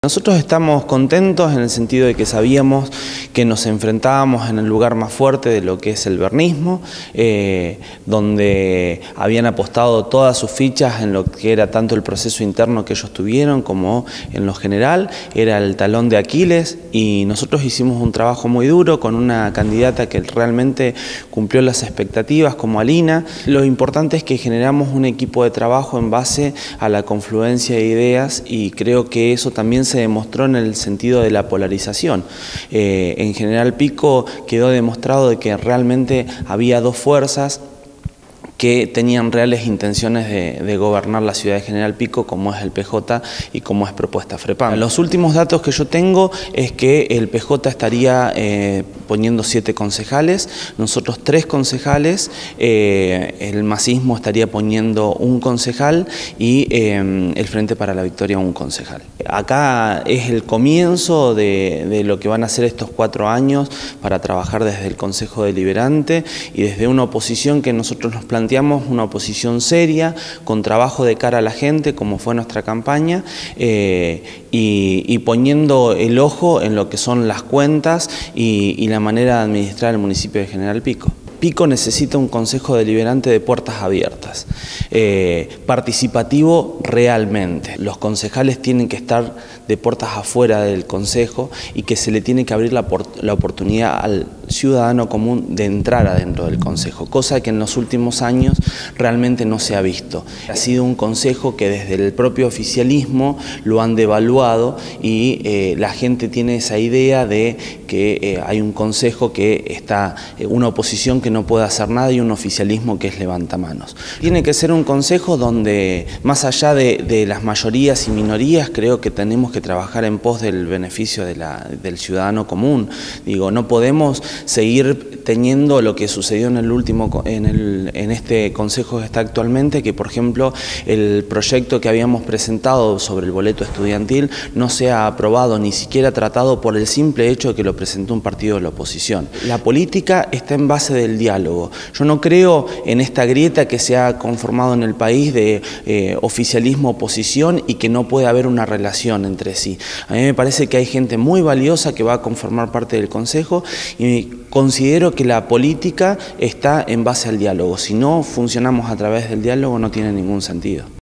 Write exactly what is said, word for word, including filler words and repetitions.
Nosotros estamos contentos en el sentido de que sabíamos que nos enfrentábamos en el lugar más fuerte de lo que es el vernismo, eh, donde habían apostado todas sus fichas en lo que era tanto el proceso interno que ellos tuvieron como en lo general, era el talón de Aquiles, y nosotros hicimos un trabajo muy duro con una candidata que realmente cumplió las expectativas como Alina. Lo importante es que generamos un equipo de trabajo en base a la confluencia de ideas, y creo que eso también se se demostró en el sentido de la polarización. Eh, en General Pico quedó demostrado de que realmente había dos fuerzas que tenían reales intenciones de, de gobernar la ciudad de General Pico, como es el P J y como es Propuesta FREPAM. Los últimos datos que yo tengo es que el P J estaría eh, poniendo siete concejales, nosotros tres concejales, eh, el masismo estaría poniendo un concejal y eh, el Frente para la Victoria un concejal. Acá es el comienzo de, de lo que van a ser estos cuatro años para trabajar desde el Consejo Deliberante y desde una oposición que nosotros nos planteamos una oposición seria, con trabajo de cara a la gente, como fue nuestra campaña, eh, y, y poniendo el ojo en lo que son las cuentas y, y la manera de administrar el municipio de General Pico. Pico necesita un consejo deliberante de puertas abiertas, eh, participativo realmente. Los concejales tienen que estar de puertas afuera del consejo y que se le tiene que abrir la, la oportunidad al ciudadano común de entrar adentro del consejo, cosa que en los últimos años realmente no se ha visto. Ha sido un consejo que desde el propio oficialismo lo han devaluado y eh, la gente tiene esa idea de que eh, hay un consejo que está, eh, una oposición que no puede hacer nada y un oficialismo que es levantamanos. Tiene que ser un consejo donde, más allá de, de las mayorías y minorías, creo que tenemos que trabajar en pos del beneficio de la, del ciudadano común. Digo, no podemos seguir teniendo lo que sucedió en el último, en, el, en este consejo que está actualmente, que por ejemplo el proyecto que habíamos presentado sobre el boleto estudiantil no se ha aprobado, ni siquiera tratado, por el simple hecho de que lo presentó un partido de la oposición. La política está en base del diálogo. Yo no creo en esta grieta que se ha conformado en el país de eh, oficialismo-oposición y que no puede haber una relación entre sí. A mí me parece que hay gente muy valiosa que va a conformar parte del Consejo y considero que la política está en base al diálogo. Si no funcionamos a través del diálogo no tiene ningún sentido.